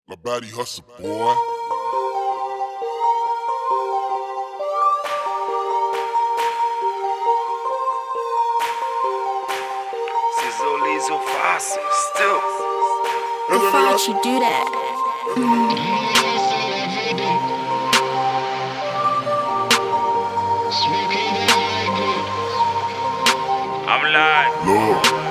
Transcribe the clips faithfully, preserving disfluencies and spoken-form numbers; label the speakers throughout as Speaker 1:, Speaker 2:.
Speaker 1: La Baddie hustle, boy.
Speaker 2: Sizzle Lizzo fácil, still.
Speaker 3: If I let you do that.
Speaker 2: I'm live.
Speaker 1: Lord.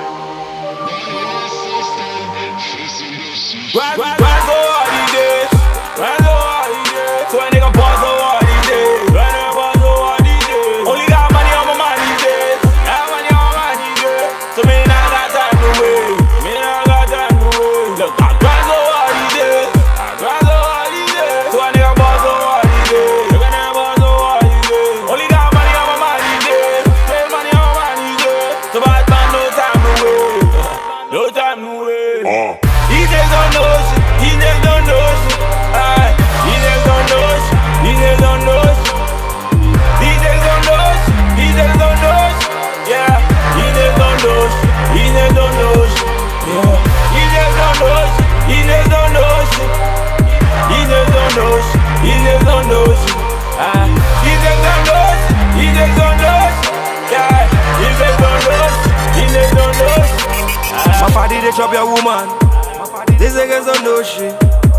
Speaker 4: Why, why, why so hard these days? Why so hard these days? So a nigga ball so hard these days. Why nigga ball so hard these days? Only got money on my mind these days. Got money on my mind these days. So me not got time to wait. Me not got time to wait. Look, I grind so hard these days. I grind so hard these days. So a nigga ball so hard these days. Look a nigga ball so hard these days. Only got money on my mind these days. Spend money on my mind these days. So bad man, no time to wait. No time to wait.
Speaker 1: Uh.
Speaker 4: These niggas don't know shit, these niggas don't know shit. Aye, these niggas don't know shit, these niggas don't know shit. These niggas don't know shit, these niggas don't know shit. Yeah, these niggas don't know shit, these niggas don't know shit. Yeah, these niggas don't know shit, these niggas don't know shit. These niggas don't know shit, these niggas don't know shit. Aye, these niggas don't know shit, these niggas don't know shit. Yeah, these niggas don't know shit, these niggas don't know shit. My body they chop your woman. These niggas don't know shit.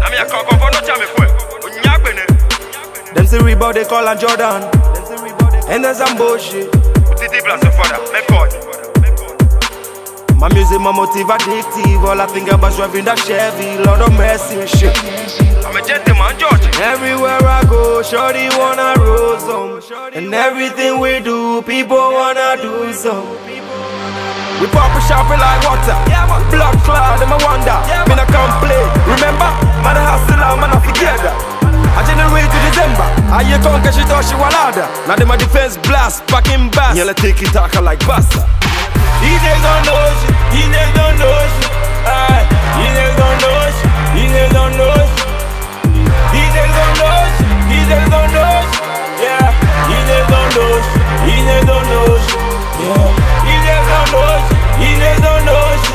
Speaker 4: Them say Reebok, they call on Jordan. And there's some bullshit. My music, my motive addictive. All I think about is driving that Chevy. Lord of mercy and shit.
Speaker 2: I'm a gentleman, George.
Speaker 4: Everywhere I go, shorty wanna roll some. And everything we do, people wanna do some. We pop a shopping like water. Blood cloud, them a wonder. Me not complain. Remember, man a hustler, man a forget that. I generate to December. I hear conquer, she thought she was louder. Now them a defense blast, back in bass. Y'all take it talker like Bassa. These niggas don't know shit. These niggas don't know shit. Aye, these niggas don't know shit. These niggas don't know shit. These niggas don't know shit. These niggas don't know shit. Yeah, these niggas don't know shit. These niggas don't know shit. Yeah, these niggas don't know shit. These niggas don't know shit.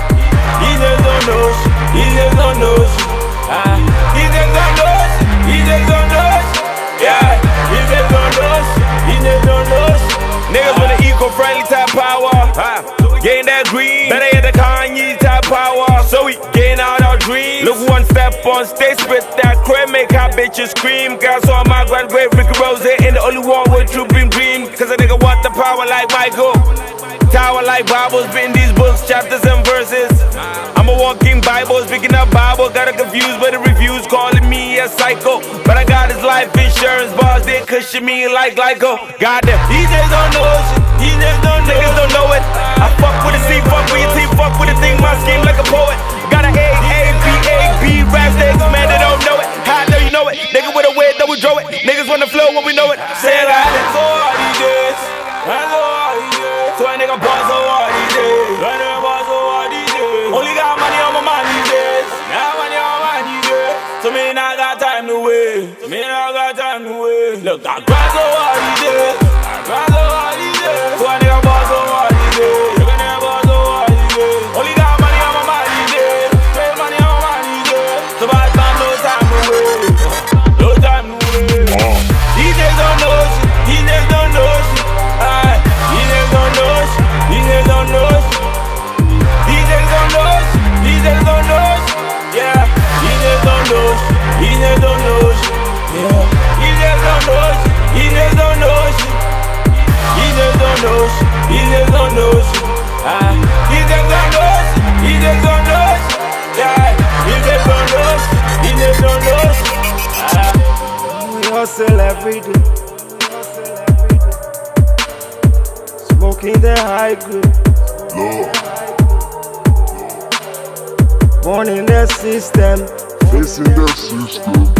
Speaker 4: These niggas don't know shit. These niggas don't know shit. Ah, these niggas don't know shit. These niggas don't know shit. Yeah, these niggas don't know shit. These niggas don't know shit. Niggas with an eco-friendly type power. Ah, gain that green. Better hit the Kanye type power. So we gain out our dreams. Look one step on stage, spit that crap, make our bitches scream. Girls on my graduate, Ricky Rose, and the only one with true dream dream. Cause a nigga want the power like Michael. Tower like Bibles, spitting these books, chapters and verses. I'm a walking Bible, speaking of Bible. Got her confused with the reviews, calling me a psycho. But I got his life insurance, bars, they cushion me like Glyco. Got them. These niggas don't know shit, these niggas don't know, niggas don't know it. I fuck with a C, fuck with your team, fuck with a thing, my scheme like a poet. Got an A, A, B, A, B, rap stakes, man, they don't know it. How do you know it? Nigga with a wig, double draw it. Niggas wanna flow when we know it. Say it like it. So hard these days, so hard these days. So a nigga ball so hard these days. So a nigga ball so hard these days. Only got money on my mind these days. Got money on my mind these days. So me not got time to wait. Me not got time to wait. Look, I grind so hard these days. I grind so hard these days. So a nigga ball so hard these days. Look a nigga ball so hard these days. Only got money on my mind these days. Spend money on my mind these days. So bad man, no time to wait. No time to wait.
Speaker 1: Uh.
Speaker 4: These niggas don't know shit. These niggas don't know shit. Aye. These niggas don't know shit. These niggas don't know shit. These niggas don't know shit. These niggas don't know shit. Yeah. These niggas don't know shit. These niggas don't know shit. Yeah. These niggas don't know shit. These niggas don't know shit. These niggas don't know shit. These niggas don't know shit. Ah. These niggas don't know shit. These niggas don't know shit. Yeah. These niggas don't know shit. These niggas don't know shit. Ah. We hustle every day. Smoking the high grade.
Speaker 1: Lord.
Speaker 4: Born in the system.
Speaker 1: Facing the system.